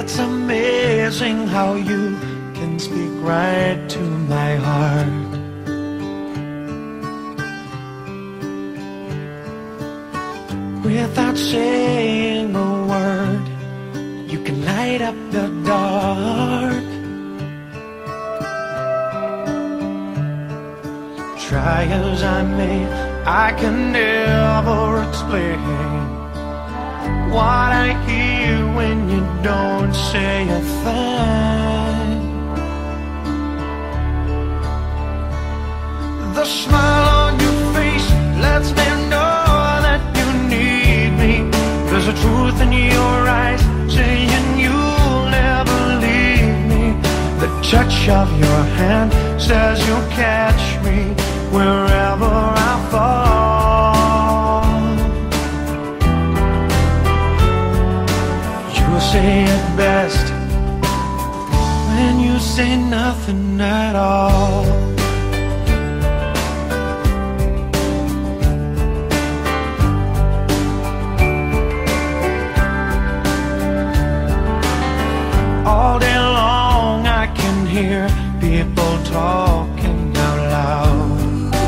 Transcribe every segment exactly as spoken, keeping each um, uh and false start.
It's amazing how you can speak right to my heart. Without saying a word, you can light up the dark. Try as I may, I can never explain what I hear when you don't say a thing. The smile on your face lets me know that you need me. There's a truth in your eyes saying you'll never leave me. The touch of your hand says you'll catch me wherever I fall. You say it best when you say nothing at all. All day long I can hear people talking out loud.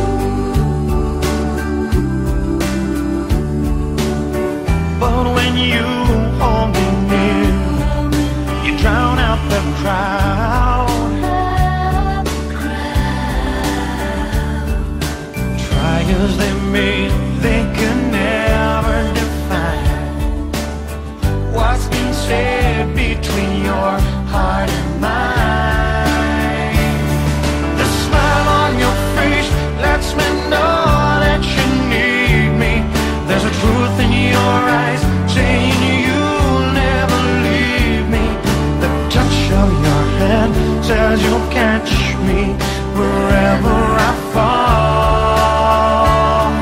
But when you hold me near, you drown out the crowd. Try as they may, they can never define what's been said between your heart and mine. The smile on your face lets me know that you need me. There's a truth in your eyes saying you'll never leave me. The touch of your hand says you'll catch me wherever I fall.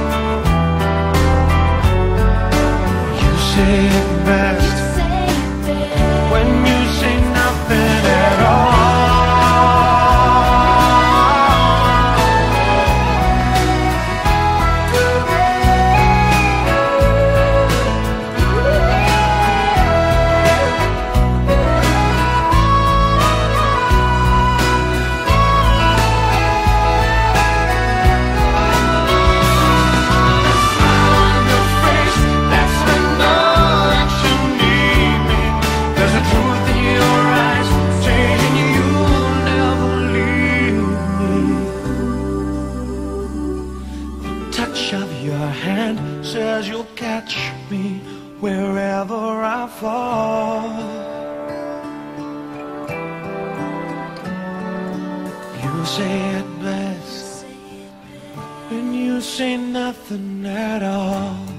You say it best when you say nothing at all. Says you'll catch me wherever I fall. You say it best when you say nothing at all.